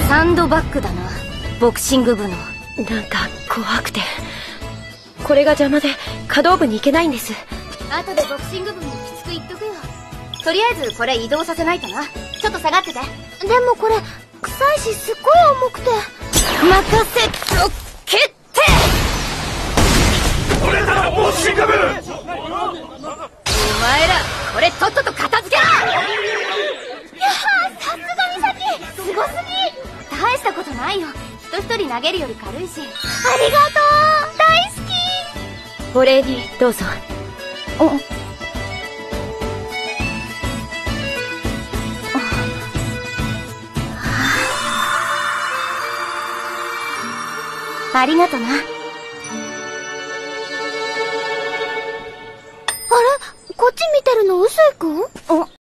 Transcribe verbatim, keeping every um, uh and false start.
サンドバッグだな、ボクシング部の。 なんか怖くて、これが邪魔で可動部に行けないんです。 後でボクシング部にきつく言っとくよ。とりあえずこれ移動させないとな。ちょっと下がってて。 でもこれ臭いしすっごい重くて。 任せとけって。 俺たらボクシング部。 お前らこれとっとと片付けろ。 いやー、さすがにさきすごすぎ。 大したことないよ、人一人投げるより軽いし。 ありがとう、大好き。 お礼にどうぞ。 ありがとな。 あれ、こっち見てるの臼井くん？